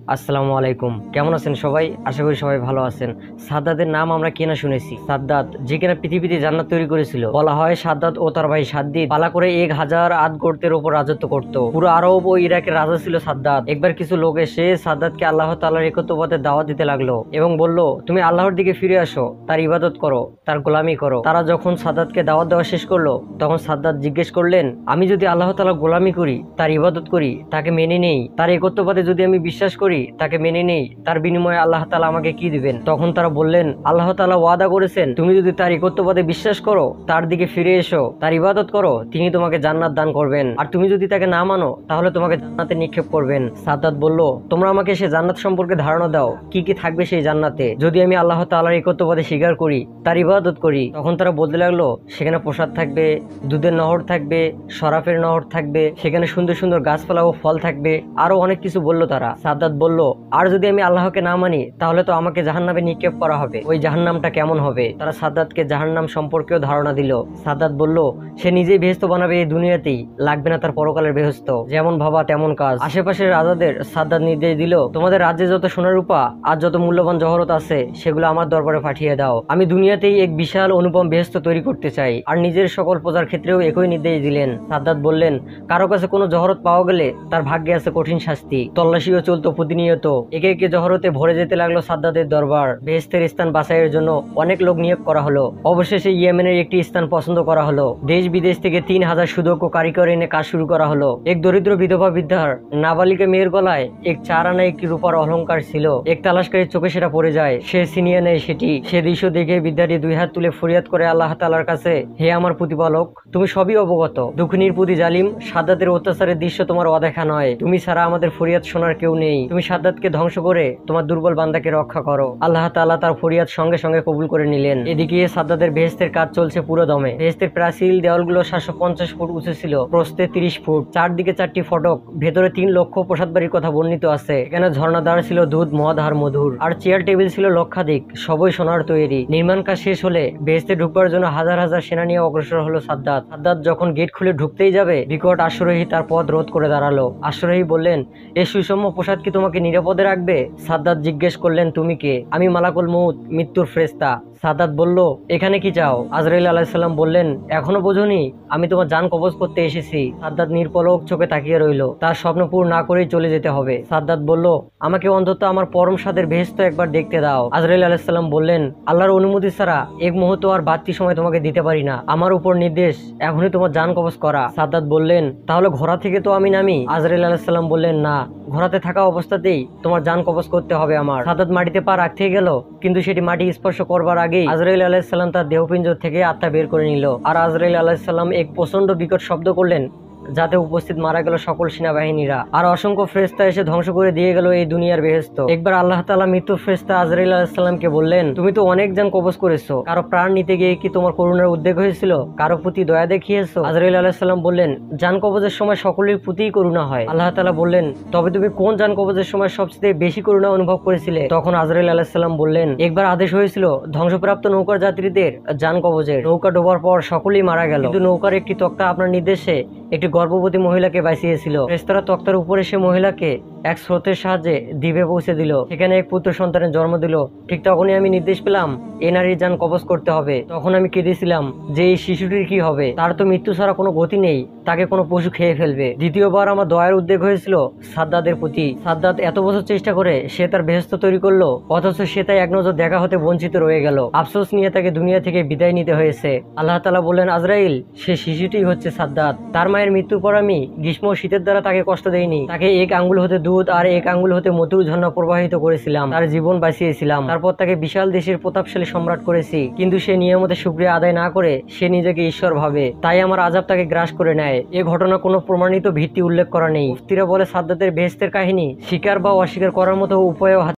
আসসালামু আলাইকুম। কেমন আছেন সবাই? আশা করি সবাই ভালো আছেন। সাদ্দাতের নাম আমরা কেনা শুনেছি। সাদ্দাত যে কিনা পৃথিবীতে জান্নাত তৈরি করেছিল। বলা হয় সাদ্দাত ও তার ভাই সাদ্দিদ পালা করে 1000 আদ গোত্রের উপর রাজত্ব করত। পুরো আরব ও ইরাকের রাজা ছিল সাদ্দাত। একবার কিছু লোক এসে সাদ্দাতকে আল্লাহ তাআলার একত্ববাদের দাওয়াত দিতে লাগলো এবং বলল, তুমি আল্লাহর দিকে ফিরে আসো, তার ইবাদত করো, তার গোলামি করো। তারা যখন সাদ্দাতকে দাওয়াত দেওয়া শেষ করলো, তখন সাদ্দাত জিজ্ঞেস করলেন, আমি যদি আল্লাহ তাআলার গোলামি করি, তার ইবাদত করি, তাকে মেনে নেই, তার একত্ববাদে যদি আমি বিশ্বাস করি, তাকে মেনে নেই, তার বিনিময়ে আল্লাহ তাআলা আমাকে কি দিবেন? তখন তারা বললেন, আল্লাহ তাআলা ওয়াদা করেছেন, তুমি যদি তার একত্ববাদে বিশ্বাস করো, তার দিকে ফিরে এসো, তার ইবাদত করো, তিনি তোমাকে জান্নাত দান করবেন। আর তুমি যদি তাকে না মানো, তাহলে তোমাকে জান্নাতে নিক্ষেপ করবেন। সাদ্দাত বলল, তোমরা আমাকে সে জান্নাত সম্পর্কে ধারণা দাও, কি কি থাকবে সেই জান্নাতে যদি আমি আল্লাহ তাআলার একত্ববাদে স্বীকার করি, তার ইবাদত করি। তখন তারা বলতে লাগলো, সেখানে প্রসাদ থাকবে, দুধের নহর থাকবে, শরাফের নহর থাকবে, সেখানে সুন্দর সুন্দর গাছপালা ও ফল থাকবে, আরো অনেক কিছু বলল তারা। সাদ্দাত বলল, আর যদি আমি আল্লাহকে না মানি, তাহলে তো আমাকে জাহান্নামে নিক্ষেপ করা হবে। ওই জাহান্নামটা কেমন হবে? তারা সাদ্দাতকে জাহান্নাম সম্পর্কেও ধারণা দিল। সাদ্দাত বলল, সে নিজেই বেহেশত বানাবে এই দুনিয়াতেই, লাগবে না তার পরকালের বেহেশত। যেমন ভাবা তেমন কাজ। আশেপাশের রাজাদের সাদ্দাত নির্দেশ দিল, তোমাদের রাজ্যে যত সোনা রূপা আর যত মূল্যবান জহরত আছে, সেগুলো আমার দরবারে পাঠিয়ে দাও। আমি দুনিয়াতেই এক বিশাল অনুপম বেহেশত তৈরি করতে চাই। আর নিজের সকল প্রজার ক্ষেত্রেও একই নির্দেশ দিলেন। সাদ্দাত বললেন, কারো কাছে কোনো জহরত পাওয়া গেলে তার ভাগ্যে আছে কঠিন শাস্তি। তল্লাশিও চলতো প্রতিনিয়ত। একে একে জহরতে ভরে যেতে লাগলো সাদ্দাতের দরবার। বেহেশতের স্থান বাছাইয়ের জন্য অনেক লোক নিয়োগ করা হলো। অবশেষে ইয়েমেনের একটি স্থান পছন্দ করা হলো। দেশ বিদেশ থেকে 3000 সুদক্ষ কারিগর এনে কাজ শুরু করা হলো। এক দরিদ্র বিধবা বৃদ্ধার নাবালিকা মেয়ের গলায় এক 4 আনা একটি রূপার অলংকার ছিল। এক তালাশকারীর চোখে সেটা পড়ে যায়। সে ছিনিয়ে নেয় সেটি। সে দৃশ্য দেখে বৃদ্ধাটি 2 হাত তুলে ফরিয়াদ করে আল্লাহ তাআলার কাছে, হে আমার প্রতিপালক, তুমি সবই অবগত। দুঃখিনীর প্রতি জালিম সাদ্দাতের অত্যাচারের দৃশ্য তোমার অদেখা নয়। তুমি ছাড়া আমাদের ফরিয়াদ শোনার কেউ নেই। তুমি সাদ্দাতকে ধ্বংস করে তোমার দুর্বল বান্দাকে রক্ষা করো। আল্লাহ তাআলা তার ফরিয়াদ সঙ্গে সঙ্গে কবুল করে নিলেন। এদিকে সাদ্দাতের বেহেশতের কাজ চলছে পুরো দমে। বেহেশতের প্রাচীর দেওয়ালগুলো 750 ফুট উঁচু ছিল, প্রস্থে 30 ফুট, চারদিকে 4টি ফটক, ভেতরে 3 লক্ষ প্রসাদ বাড়ির কথা বর্ণিত আছে। এখানে ঝর্ণাধার ছিল দুধ, মদ আর মধুর। আর চেয়ার টেবিল ছিল লক্ষাধিক, সবই সোনার তৈরি। নির্মাণ কাজ শেষ হলে বেহেশতে ঢুকবার জন্য হাজার হাজার সেনা নিয়ে অগ্রসর হলো সাদ্দাত। সাদ্দাত যখন গেট খুলে ঢুকতেই যাবে, বিকট আশ্রয়ী তার পথ রোধ করে দাঁড়ালো। আশ্রয়ী বললেন, এই সুষম প্রসাদ কি তোমাকে নিরাপদে রাখবে? সাদ্দাত জিজ্ঞেস করলেন, তুমি কে? আমি মালাকুল মউত, মৃত্যুর ফেরেশতা। সাদ্দাত বলল, এখানে কি চাও? আজরাইল আলাইহিস সালাম বললেন, এখনো বোঝোনি? আমি তোমার জান কবজ করতে এসেছি। সাদ্দাত নির্পলক চোখে তাকিয়ে রইল। তার স্বপ্ন পূরণ না করেই চলে যেতে হবে। সাদ্দাত বলল, আমাকে অন্তত আমার পরম স্বাদের বেহেশত একবার দেখতে দাও। আজরাইল আলাইহিস সালাম বললেন, আল্লাহর অনুমতি ছাড়া এক মুহূর্ত আর বাড়তি সময় তোমাকে দিতে পারি না। আমার উপর নির্দেশ, এখনই তোমার জান কবজ করা। সাদ্দাত বললেন, তাহলে ঘোড়া থেকে তো আমি নামি? আজরাইল আলাইহিস সালাম বললেন, না, ঘোড়াতে থাকা অবস্থাতেই তোমার জান কবজ করতে হবে আমার। সাদ্দাত মাটিতে পা রাখতে গেল, কিন্তু সেটি মাটি স্পর্শ করবার আগেই আজরাইল আলাইহিস সালাম তার দেহপিঞ্জর থেকে আত্মা বের করে নিল। আর আজরাইল আলাইহিস সালাম এক প্রচন্ড বিকট শব্দ করলেন, যাতে উপস্থিত মারা গেল সকল সেনাবাহিনীরা। আর অসংখ্য ফেরেশতা এসে ধ্বংস করে দিয়ে গেল এই দুনিয়ার বেহেশত। একবার আল্লাহ তাআলা মৃত্যুর ফেরেশতা আজরাইল আলাইহিস সালামকে বললেন, তুমি তো অনেক জান কবজ করেছো, কারো প্রাণ নিতে গিয়ে কি তোমার করুণার উদ্বেগ হয়েছিল? কারো প্রতি দয়া দেখিয়েছো? আজরাইল আলাইহিস সালাম বললেন, জান কবজের সময় সকলের প্রতিই করুণা হয়। আল্লাহ তাআলা বললেন, তবে তুমি কোন জান কবজের সময় সবচেয়ে বেশি করুণা অনুভব করেছিলে? তখন আজরাইল আলাইহিস সালাম বললেন, একবার আদেশ হয়েছিল ধ্বংসপ্রাপ্ত নৌকার যাত্রীদের জান কবজের। নৌকা ডোবার পর সকলেই মারা গেল, কিন্তু নৌকার একটি তক্তা আপনার নির্দেশে একটি গর্ভবতী মহিলাকে বাঁচিয়েছিল। ফেরেশতারা তক্তার উপরে সে মহিলাকে এক স্রোতের সাহায্যে দ্বীপে পৌঁছে দিল। সেখানে এক পুত্র সন্তানের জন্ম দিল। ঠিক তখনই আমি নির্দেশ পেলাম, এ নারীর জান কবজ করতে হবে। তখন আমি কেঁদেছিলাম যে এই শিশুটির কি হবে? তার তো মৃত্যু ছাড়া কোনো গতি নেই, তাকে কোনো পশু খেয়ে ফেলবে। দ্বিতীয়বার আমার দয়ার উদ্বেগ হয়েছিল সাদ্দাতের প্রতি। সাদ্দাত এত বছর চেষ্টা করে সে তার বেহেশত তৈরি করলো, অথচ সে তাই এক নজর দেখা হতে বঞ্চিত রয়ে গেল। আফসোস নিয়ে তাকে দুনিয়া থেকে বিদায় নিতে হয়েছে। আল্লাহ তাআলা বললেন, আজরাইল, সে শিশুটি হচ্ছে সাদ্দাত। তার মায়ের মৃত্যুর পর আমি গ্রীষ্ম ও শীতের দ্বারা তাকে কষ্ট দেইনি। তাকে এক আঙ্গুল হতে দুধ আর এক আঙ্গুল হতে মধুর ঝর্ণা প্রবাহিত করেছিলাম। তার জীবন বাঁচিয়েছিলাম। তারপর তাকে বিশাল দেশের প্রতাপশালী সম্রাট করেছি। কিন্তু সে নিয়মিত শুকরিয়া আদায় না করে সে নিজেকে ঈশ্বর ভাবে, তাই আমার আযাব তাকে গ্রাস করে নেয়। এ ঘটনা কোনো প্রমাণিত ভিত্তি উল্লেখ করা নেই। মুফতিরা বলে, সাদ্দাতের বেহেশতের কাহিনী স্বীকার বা অস্বীকার করার মতো উপায়ও